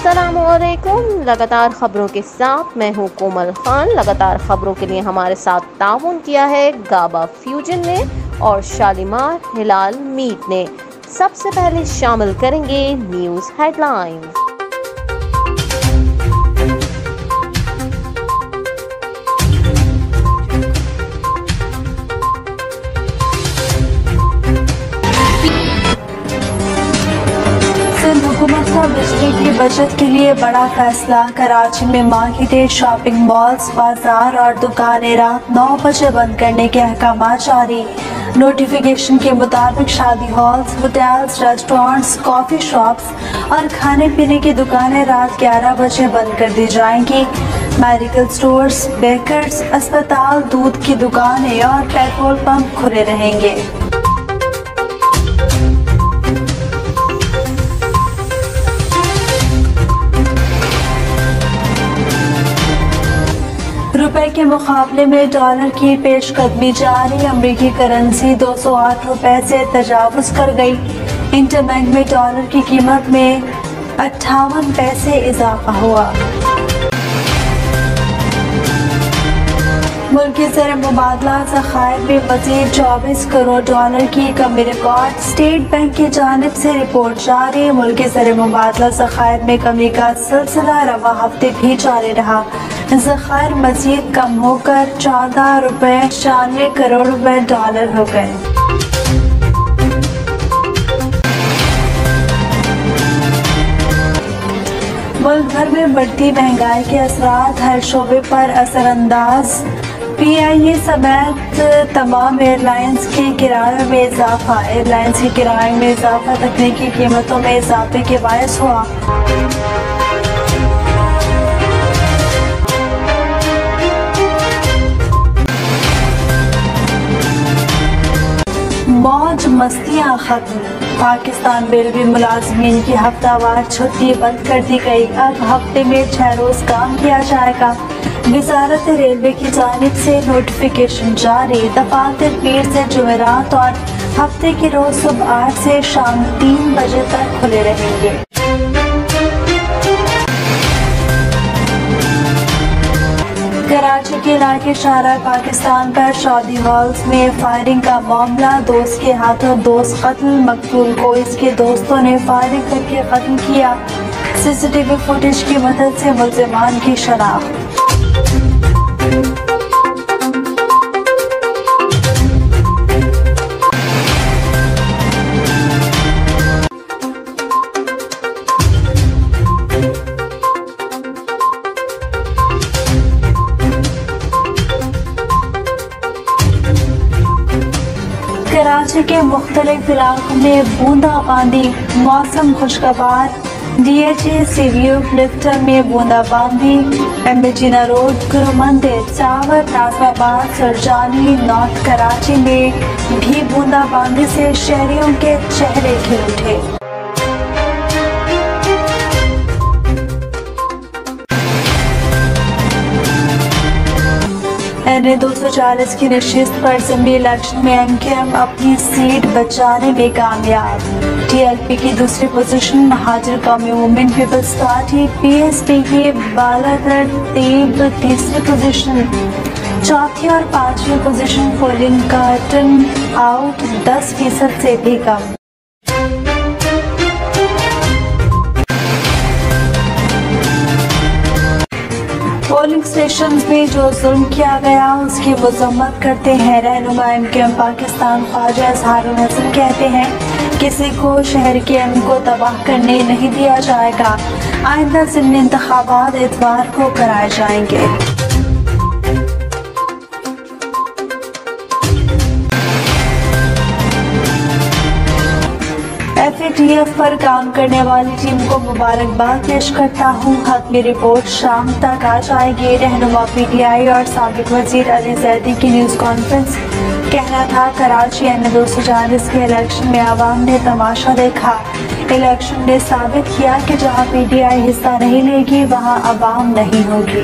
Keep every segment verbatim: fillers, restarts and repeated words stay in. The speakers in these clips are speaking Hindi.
अस्सलामुअलैकुम। लगातार खबरों के साथ मैं हूं कोमल खान। लगातार खबरों के लिए हमारे साथ ताउन किया है गाबा फ्यूजन ने और शालीमार हिलाल मीट ने। सबसे पहले शामिल करेंगे न्यूज़ हेडलाइंस। हुकूमत का बिजली की बचत के लिए बड़ा फैसला। कराची में मार्केटेड शॉपिंग मॉल्स, बाजार और दुकानें रात नौ बजे बंद करने के अहकाम जारी। नोटिफिकेशन के मुताबिक शादी halls, hotels, restaurants, coffee shops और खाने पीने की दुकानें रात ग्यारह बजे बंद कर दी जाएंगी। मेडिकल स्टोर्स, बेकर्स, अस्पताल, दूध की दुकानें और पेट्रोल पंप खुले रहेंगे। रुपए के मुकाबले में डॉलर की पेशकदमी जारी। अमरीकी करेंसी दो सौ आठ रुपए से तजावुज़ कर गई। इंटरबैंक में डॉलर की कीमत में अट्ठावन पैसे इजाफा हुआ। मुल्की ज़र मुबादला ज़खायर में मज़ीद चौबीस करोड़ डॉलर की कमी रिकॉर्ड। स्टेट बैंक की जानिब से रिपोर्ट जारी। मुल्की ज़र मुबादला ज़खायर में कमी का सिलसिला रवा हफ्ते भी जारी रहा। ज़खायर मज़ीद कम होकर चौदह रुपये छियानवे करोड़ रुपए डॉलर हो गए। मुल्क भर में बढ़ती महंगाई के असरात हर शोबे पर असरअंदाज। पी आई ए समेत तमाम एयरलाइंस के किराए में इजाफा। एयरलाइंस के किराए में इजाफा तकनीकी कीमतों में इजाफे के बायस हुआ। मौज मस्तियाँ खत्म। पाकिस्तान रेलवे मुलाजमीन की हफ्तावार छुट्टी बंद कर दी गई। अब हफ्ते में छह रोज काम किया जाएगा। वजारत रेलवे की जानिब से नोटिफिकेशन जारी। दफातर पीर से जुमेरात और हफ्ते के रोज सुबह आठ से शाम तीन बजे तक खुले रहेंगे। कराची के इलाके शारा पाकिस्तान पर शादी हॉल्स में फायरिंग का मामला। दोस्त के हाथों दोस्त कत्ल। मकतूल को इसके दोस्तों ने फायरिंग करके कत्ल किया। सीसीटीवी फुटेज की मदद से मुल्जिमान की शनाख्त। कराची के मुख्तलिफ इलाकों में बूंदाबांदी। मौसम खुशगवार। डी एच ए सीवीओ लिफ्टर में बूंदाबांदी। एम्बेजीना रोड, गुरु मंदिर, चावर, नाजमाबाद, सरजानी, नॉर्थ कराची में भी बूंदाबांदी से शहरियों के चेहरे खिल उठे। एन ए दो सौ चालीस की नशिस्त पर असेंबली इलेक्शन में एम के एम अपनी सीट बचाने में कामयाब। टी एल पी की दूसरी पोजीशन, महाजिर कौमी वुमेन peoples party P S P की बालातरतीब तीसरी पोजीशन। चौथी और पांचवी पोजीशन पोलिंग का टर्न आउट दस फीसद से भी कम। पोलिंग स्टेशन में जो जुल्म किया गया उसकी मजम्मत करते हैं रहनुमा M Q M Pakistan Khawaja Izharul Hasan. कहते हैं किसी को शहर के अमन को तबाह करने नहीं दिया जाएगा। आइंदा ज़िमनी इंतखाबात इतवार को कराए जाएंगे। एफ ए टी एफ पर काम करने वाली टीम को मुबारकबाद पेश करता हूँ। हक़मी रिपोर्ट शाम तक आ जाएगी। रहनुमा पी टी आई और साबिक वज़ीर अली ज़ैदी की न्यूज़ कॉन्फ्रेंस। कहना था कराची एन ए दो सौ चालीस के इलेक्शन में आवाम ने तमाशा देखा। इलेक्शन ने साबित किया कि जहाँ पी टी आई हिस्सा नहीं लेगी वहाँ आवाम नहीं होगी।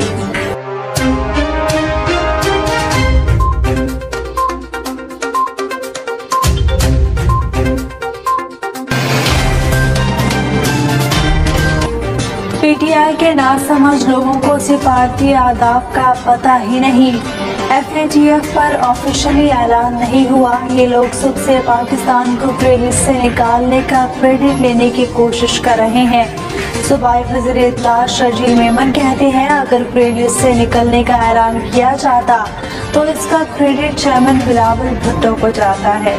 पीटीआई के नासमझ लोगों को सिफारती आदाब का पता ही नहीं। एफएटीएफ पर ऑफिशियली ऐलान नहीं हुआ। ये लोग सुख से पाकिस्तान को प्री लिस्ट से निकालने का क्रेडिट लेने की कोशिश कर रहे हैं। सूबाई वज़ीर इत्तलात शर्जील मेमन कहते हैं, अगर प्री लिस्ट से निकलने का ऐलान किया जाता तो इसका क्रेडिट चेयरमैन बिलावल भुट्टो को जाता है।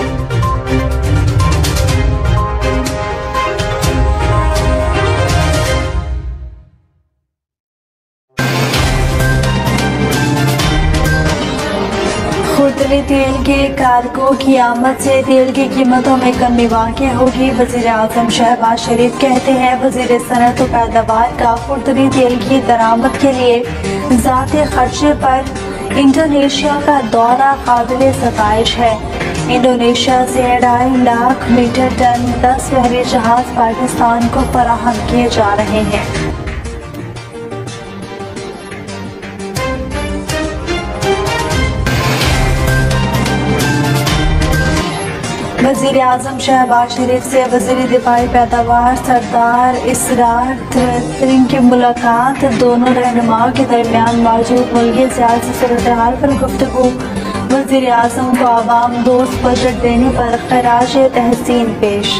खुदरे तेल के कारगो की आमद से तेल की कीमतों में कमी वाक़ होगी। वज़ीर आज़म शहबाज शरीफ कहते हैं, वज़ीर सनअत व पैदावार का खुदरी तेल की दरामद के लिए ज़ाती खर्चे पर इंडोनेशिया का दौरा काबिल सताइश है। इंडोनेशिया से ढाई लाख मीटर टन दस बहरी जहाज पाकिस्तान को फराहम किए जा रहे हैं। वज़ीर आज़म शहबाज शरीफ से वज़ीर दिफाई पैदावार सरदार इसरार तिरंग की मुलाकात। दोनों रहनुमाओं के दरमियान मौजूद मुल्की सियासी सूरत हाल पर गुफ्तगू। वज़ीर आज़म को आवाम दोस्त बजट देने पर खराज तहसीन पेश।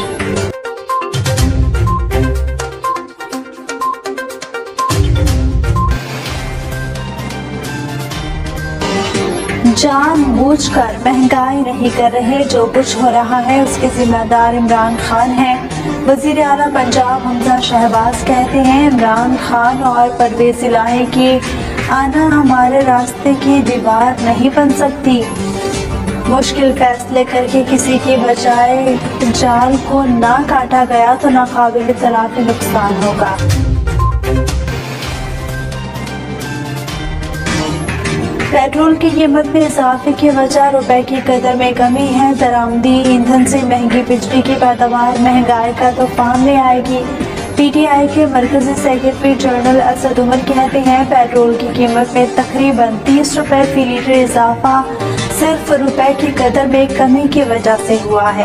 जानबूझकर महंगाई नहीं कर रहे, जो कुछ हो रहा है उसके जिम्मेदार इमरान खान हैं। वज़ीर आला पंजाब हमजा शहबाज कहते हैं, इमरान खान और परवेज़ इलाही की आना हमारे रास्ते की दीवार नहीं बन सकती। मुश्किल फैसले करके किसी की बचाए जाल को ना काटा गया तो नाकाबिल तलाफी नुकसान होगा। पेट्रोल की कीमत में इजाफे की वजह रुपए की कदर में कमी है। दरामदी ईंधन से महंगी बिजली की पैदावार महंगाई का तूफान ले आएगी। पीटीआई के मरकजी सेक्रेटरी जनरल असद उमर कहते हैं, पेट्रोल की कीमत में तकरीबन तीस रुपए फी लीटर इजाफा सिर्फ रुपए की कदर में कमी की वजह से हुआ है।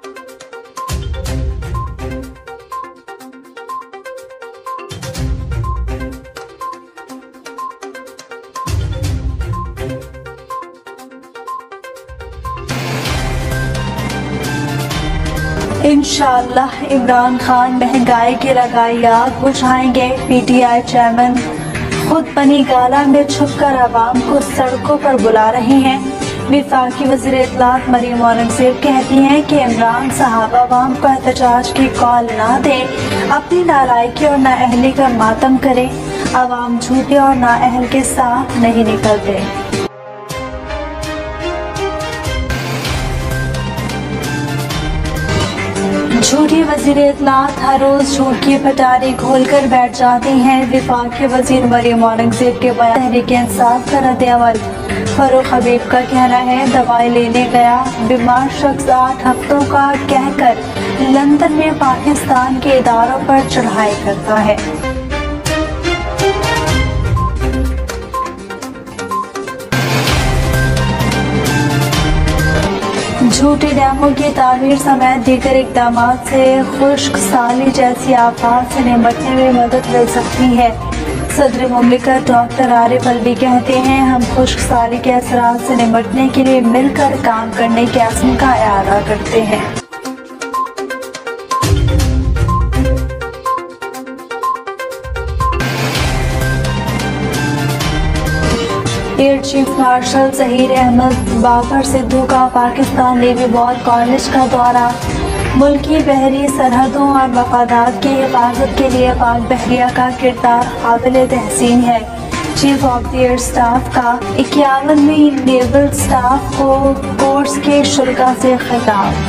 इंशाअल्लाह इमरान खान महंगाई की लगाई आग बुझाएंगे। पीटीआई चेयरमैन खुद बनी गाला में छुपकर आवाम को सड़कों पर बुला रहे हैं। वफाकी वज़ीर इत्तलात मरियम औरंगज़ेब कहती हैं कि इमरान साहब आवाम को एहतजाज की कॉल ना दें, अपनी नालायकी और नाअहली का मातम करें। आवाम झूठे और नाअहल के साथ नहीं निकलते। झूठी वज़ीर इत्तलात हर रोज झूठ की पटारी खोल कर बैठ जाते हैं। वफाकी वज़ीर मरियम औरंगज़ेब के बयान तहरीक इंसाफ का रद्द-ए-अमल। फरूख हबीब का कहना है, दवाई लेने गया बीमार शख्स आठ हफ्तों का कहकर लंदन में पाकिस्तान के इदारों पर चढ़ाई करता है। झूठे डैमों की तामीर समेत दीगर इकदाम से खुश्क साली जैसी आफात से निपटने में मदद मिल सकती है। सदर मुमलिकत डॉक्टर आरिफ अलवी कहते हैं, हम खुश्क साली के असरात से निपटने के लिए मिलकर काम करने के अज़्म का इरादा करते हैं। Air chief marshal Zaheer Ahmed Babar Sidhu का पाकिस्तान नेवी वॉर कॉलेज का दौरा। मुल्की बहरी सरहदों और मफादात की हिफाजत के लिए पाक बहरिया का किरदार काबिल तहसीन है। Chief of the air staff का इक्यावनवीं नेवल स्टाफ को कोर्स के शुल्का से खिताब।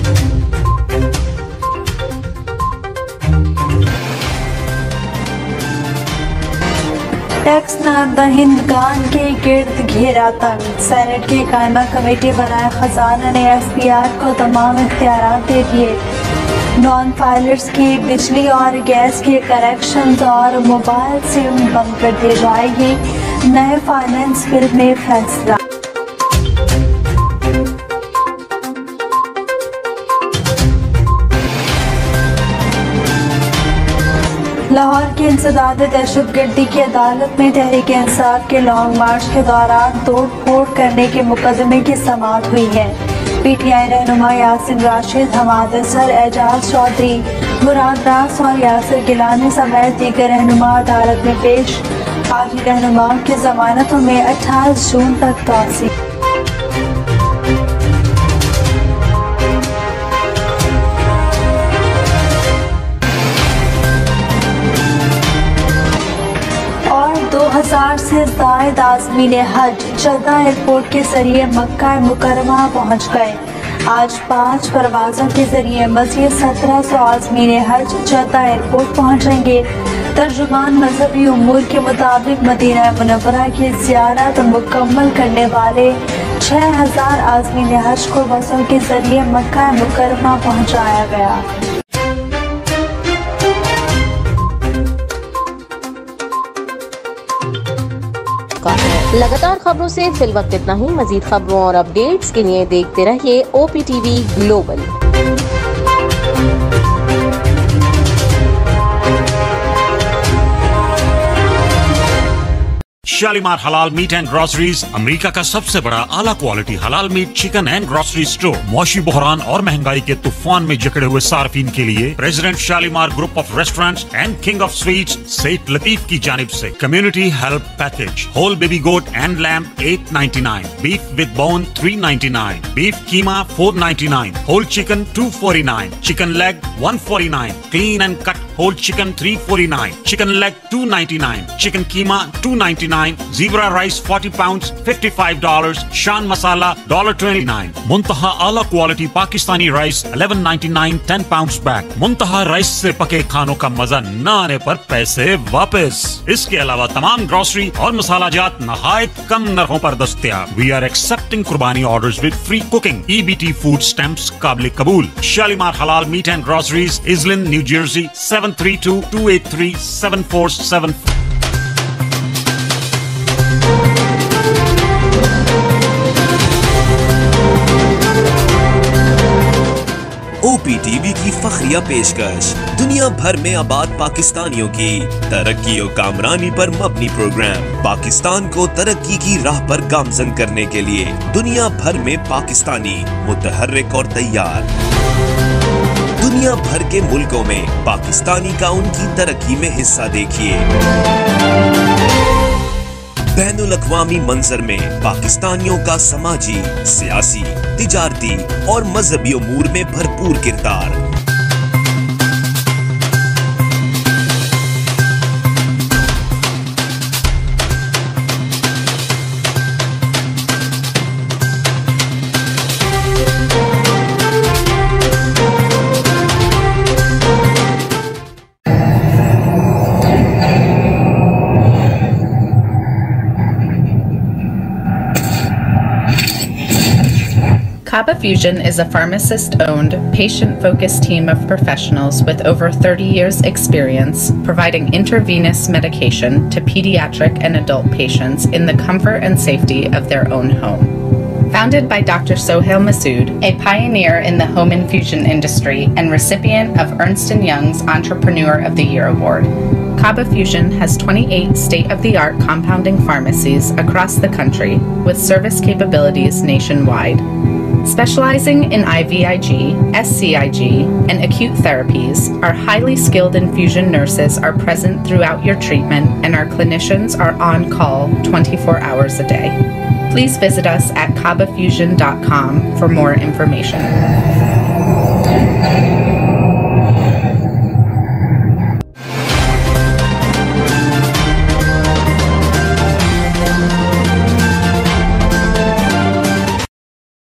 टैक्स नादहिंदगान के गिर्द घेरा तंग। सेनेट की कायमा कमेटी बनाए खजाना ने एफ बी आर को तमाम इख्तियार दे दिए। नॉन फाइलर्स की बिजली और गैस के कनेक्शन और मोबाइल सिम बंद कर दी जाएगी। नए फाइनेंस बिल में फैसला। लाहौर के इंसदाद दहशतगर्दी की अदालत में तहरीक इंसाफ के लॉन्ग मार्च के दौरान तोड़ फोड़ करने के मुकदमे की समाअत हुई है। पी टी आई रहनुमा यासिन राशिद, हमाद असर, एजाज चौधरी, मुराद रास और यासिर गिलानी समेत दीगर रहनुमा अदालत में पेश। पार्टी रहनुमाओं की जमानतों में अट्ठाईस जून तक तौसी। दो हज़ार से जायद आज़मीन हज जद्दा एयरपोर्ट के जरिए मक्का मुकरमा पहुँच गए। आज पाँच परवाज़ों के जरिए मज़ीद सत्रह सौ आज़मीन हज जद्दा एयरपोर्ट पहुँचेंगे। तर्जुमान मजहबी उमूर के मुताबिक मदीना मुनव्वरा की ज़ियारत मुकम्मल करने वाले छः हज़ार आज़मीन हज को बसों के जरिए मक्का मुकरमा पहुँचाया गया। लगातार खबरों से फिल वक्त इतना ही। मजीद खबरों और अपडेट्स के लिए देखते रहिए O P T V global. Shalimar halal meat and groceries, America का सबसे बड़ा आला क्वालिटी हलाल meat, chicken and grocery store. मौशी बहरान और महंगाई के तूफान में जकड़े हुए सार्फिन के लिए president Shalimar group of restaurants and king of sweets Seth Latif की जानिब से community help package. Whole baby goat and lamb eight ninety nine, beef with bone three ninety nine, beef keema four ninety nine, whole chicken two forty nine, chicken leg one forty nine, clean and cut whole chicken three forty nine, chicken leg two ninety nine, chicken keema two ninety nine, Zebra rice forty pounds fifty-five dollars, शान मसाला one twenty-nine, मुंतहा आला quality Pakistani rice eleven ninety-nine ten pounds bag. Muntaha rice से पके खानों का मजा न आने पर पैसे वापस। इसके अलावा तमाम ग्रोसरी और मसाला जात नहायत कम नरखों पर दस्तयाब। We are accepting qurbani orders with free cooking. E B T food stamps काबिल कबूल। Shalimar halal meat and groceries, Iselin, New Jersey seven three two two eight three seven four seven four। O P T V की फखरिया पेशकश, दुनिया भर में आबाद पाकिस्तानियों की तरक्की और कामरानी पर मबनी प्रोग्राम। पाकिस्तान को तरक्की की राह पर गामजन करने के लिए दुनिया भर में पाकिस्तानी मुतहर्रिक और तैयार। दुनिया भर के मुल्कों में पाकिस्तानी का उनकी तरक्की में हिस्सा देखिए। बैनुल अक़वामी मंजर में पाकिस्तानियों का समाजी, सियासी, तिजारती और मजहबी उमूर में भरपूर किरदार। Kaba Fusion is a pharmacist-owned, patient-focused team of professionals with over thirty years experience providing intravenous medication to pediatric and adult patients in the comfort and safety of their own home. Founded by Doctor Sohail Masood, a pioneer in the home infusion industry and recipient of Ernst and Young's Entrepreneur of the Year Award, Kaba Fusion has twenty-eight state-of-the-art compounding pharmacies across the country with service capabilities nationwide. Specializing in I V I G, S C I G, and acute therapies, our highly skilled infusion nurses are present throughout your treatment and our clinicians are on call twenty-four hours a day. Please visit us at kaba fusion dot com for more information.